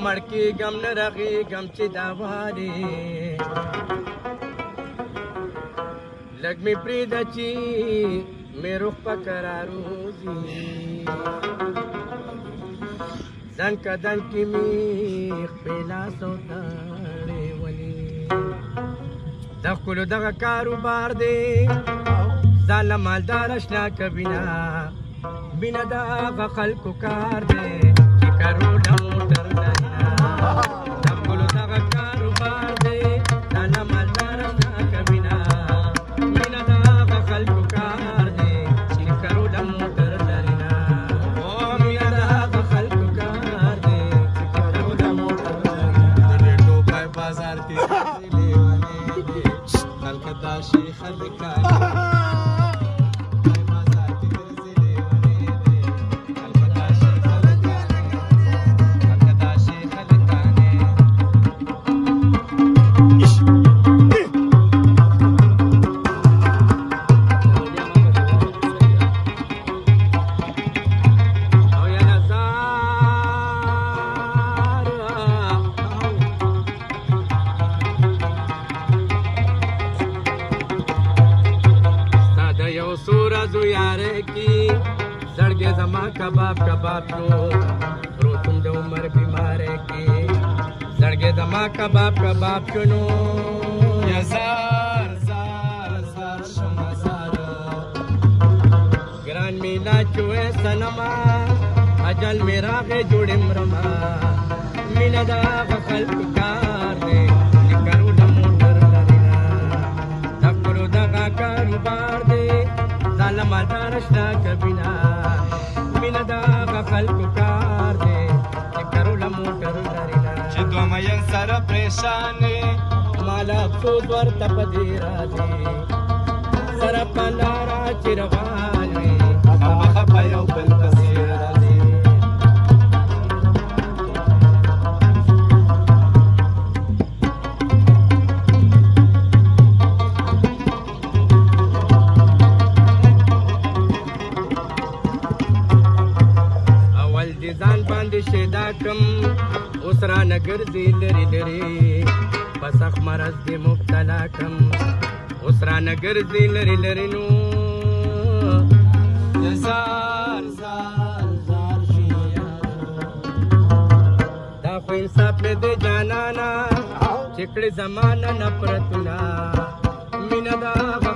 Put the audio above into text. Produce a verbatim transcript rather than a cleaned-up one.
مړ کېږم نه رغېږم چې دا وارې لږ مې پرېږده چې مې روح په قراروزي دن که دن کې مې خپې لاس او تاړې ولې د ښکلو دغه کاروبار دی ځان له مالداره شنا که بینه بینه د هغه خلکو کار دی چې کروړه موټر لري د ښکلو دغه کاروبار دی ځان له مالداره شنا که بینه بینه د هغه خلکو کار دی چې کروړه موټر لري او بینه د هغه خلکو کار دی چې کروړه موټر لري د ټوپای بازار کې کلکتا شي خلکان زړګې زما کباب کباب شو پروتم د عمر بیمارې کې زړګې زما کباب کباب شو نو یا زار زار زار شما زار ګران میلا چوې سنما اجل مې راغې جوړې مرما مینه د هغه خلکو کار دی چې کروړه موټر لري د ښکلو دغه کاروبار دی ځان له مالداره شنا که بینه مینه د هغه خلکو کار دی چې کروړه موټر لري چې دوه مین سره پریشان ماله افسوس ورته په دې راځي سره په لاره چې روان وي خامخا په یو بل پسې راځي ځان باندې شیدا کم اوس رانه ګرځي لرې لرې په سخت مرض دې مبتلا کم اوس رانه ګرځي لرې لرې نو زار زار زار شي دا خو انصاف مې دی جانانا چې کړې زمانه نفرتونه مینه د